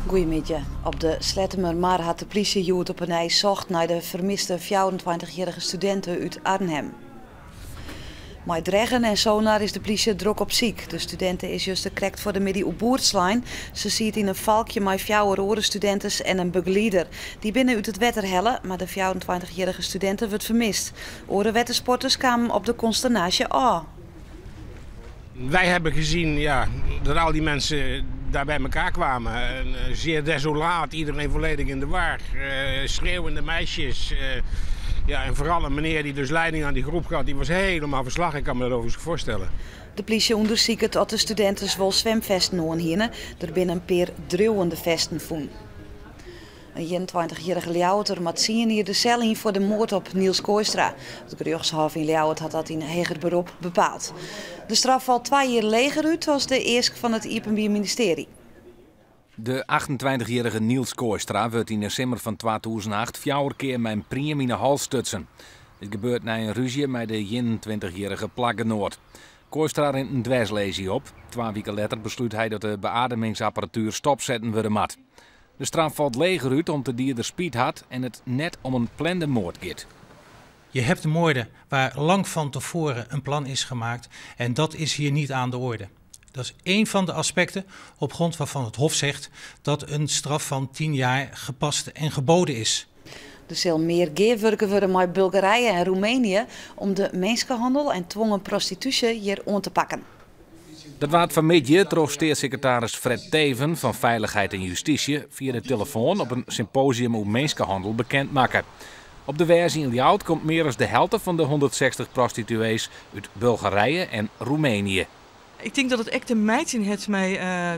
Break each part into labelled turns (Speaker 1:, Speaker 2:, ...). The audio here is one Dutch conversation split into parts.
Speaker 1: Goedemiddag. Op de Slettemermaar had de politie Joet op een ijs zocht naar de vermiste 24-jarige studenten uit Arnhem. Met dreggen en sonar is de politie druk op ziek. De studenten is juist gekrekt voor de middag op Boertslijn. Ze ziet in een valkje met 4 andere studenten en een begeleider. Die binnen uit het wetter hellen, maar de 24-jarige studenten wordt vermist. Oren wettersporters kwamen op de consternatie aan.
Speaker 2: Wij hebben gezien dat al die mensen daar bij elkaar kwamen. Zeer desolaat, iedereen volledig in de war. Schreeuwende meisjes. En vooral een meneer die dus leiding aan die groep had, die was helemaal verslag. Ik kan me dat overigens voorstellen.
Speaker 1: De politie onderzoekt of de studenten wel zwemvesten noemen. Er binnen een paar druwende vesten voen. Een 21-jarige Ljouwerter moet zien hier de cel in voor de moord op Niels Kooistra. Het gerechtshof in Ljouwert had dat in hoger beroep bepaald. De straf valt 2 jaar leger uit als de eerste van het Openbaar Ministerie.
Speaker 3: De 28-jarige Niels Kooistra werd in december van 2008 4 keer met een priem in de hals stutsen. Dit gebeurt na een ruzie met de 21-jarige Plaggenoord. Kooistra rent een dwarslesie op. 2 weken later besluit hij dat de beademingsapparatuur stopzetten worden mat. De straf valt leger uit omdat de dierder speed had en het net om een plande moord gaat.
Speaker 4: Je hebt moorden waar lang van tevoren een plan is gemaakt en dat is hier niet aan de orde. Dat is één van de aspecten op grond waarvan het Hof zegt dat een straf van 10 jaar gepast en geboden is.
Speaker 1: Er zal meer gewerken worden met Bulgarije en Roemenië om de mensenhandel en dwongen prostitutie hier aan te pakken.
Speaker 3: Dat was vanmiddag trof staatssecretaris Fred Teven van Veiligheid en Justitie via de telefoon op een symposium over mensenhandel bekendmaken. Op de versie in Ljouwert komt meer dan de helft van de 160 prostituees uit Bulgarije en Roemenië.
Speaker 5: Ik denk dat het echt te mijten heeft met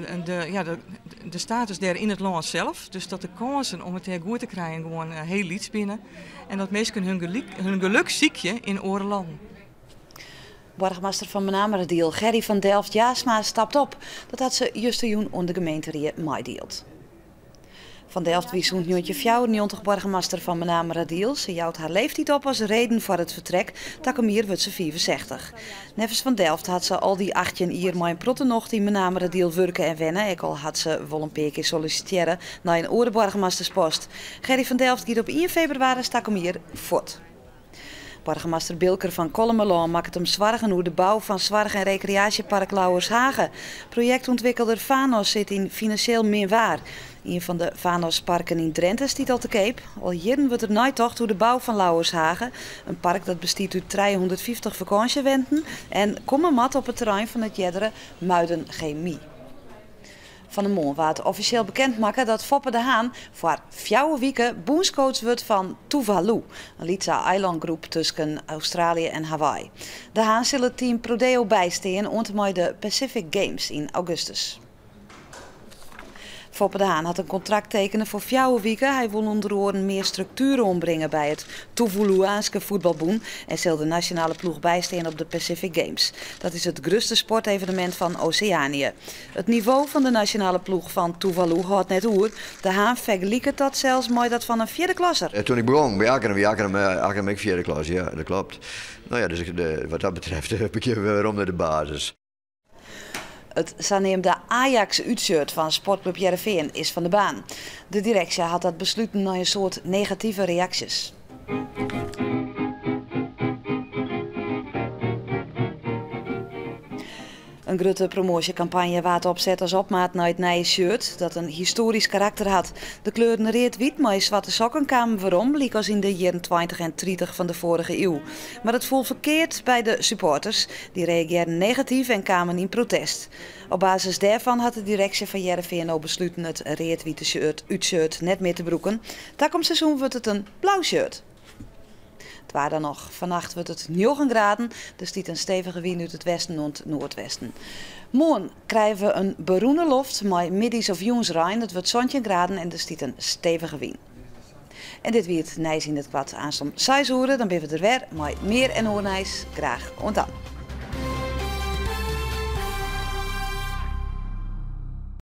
Speaker 5: de status daar in het land zelf. Dus dat de kansen om het heel goed te krijgen gewoon heel liets binnen. En dat mensen hun geluk ziekje in oren landen.
Speaker 1: Burgemeester van Menamerdiel, Gerry van Delft-Jasma, stapt op. Dat had ze juist onder de gemeente meedeeld. Van Delft wie zo'n 94 burgemeester van Menamerdiel. Ze jouwt haar leeftijd op als reden voor het vertrek. Takomier wordt ze 64. Nevens van Delft had ze al die 18 jaar met een protenocht in Menamerdiel werken en wennen. Ik al had ze wel een paar keer solliciteren naar een andere burgemeesterspost. Gerry van Delft gaat op 1 februari Takomier voort. Burgemeester Bilker van Kollemelaan maakt het hem zwargen hoe de bouw van Zwarg- en recreatiepark Lauwershagen. Projectontwikkelaar Vanos zit in financieel minwaar. Een van de Vanos-parken in Drenthe stiet al te keep. Al jaren wordt er naitocht hoe de bouw van Lauwershagen. Een park dat bestaat uit 350 vakantiewenten en komen mat op het terrein van het jeddere Muiden Chemie. Van de Mon waard officieel bekendmaken dat Foppe de Haan voor 4 weken bondscoach wordt van Tuvalu, een Litsa-eilandgroep tussen Australië en Hawaii. De Haan zal het team Prodeo bijstaan onder de Pacific Games in augustus. Foppe de Haan had een contract tekenen voor 4 weken. Hij wil onder andere meer structuren ombrengen bij het Tuvaluaanse voetbalboen en zal de nationale ploeg bijstaan op de Pacific Games. Dat is het grootste sportevenement van Oceanië. Het niveau van de nationale ploeg van Tuvalu houdt net oer. De Haan vergelijkt dat zelfs met dat van een 4e klasser.
Speaker 6: Toen ik begon bij Akkerem ik 4e klas, ja, dat klopt. Nou ja, dus wat dat betreft heb ik weer om naar de basis.
Speaker 1: Het zaneemde Ajax-uitshirt van sportclub Heerenveen is van de baan. De directie had dat besloten na een soort negatieve reacties. Een grote promotiecampagne waard opzet als opmaat naar het nieuwe shirt dat een historisch karakter had. De kleuren reed-wit met zwarte sokken kwamen waarom, liek als in de jaren 20 en 30 van de vorige eeuw. Maar het voelde verkeerd bij de supporters. Die reageerden negatief en kwamen in protest. Op basis daarvan had de directie van Heerenveen besloten het reed-witte uitshirt net meer te broeken. Takom seizoen wordt het een blauw shirt. Het waar dan nog. Vannacht wordt het 9 graden, dus stiet een stevige wind uit het westen en het noordwesten. Morgen krijgen we een beroene loft met middags of jonsrein. Het wordt 17 graden en er stiet een stevige wind. En dit wie het nijs in het kwad aanstom 6 uur, dan ben we er weer met meer en oornijs. Graag ontaan.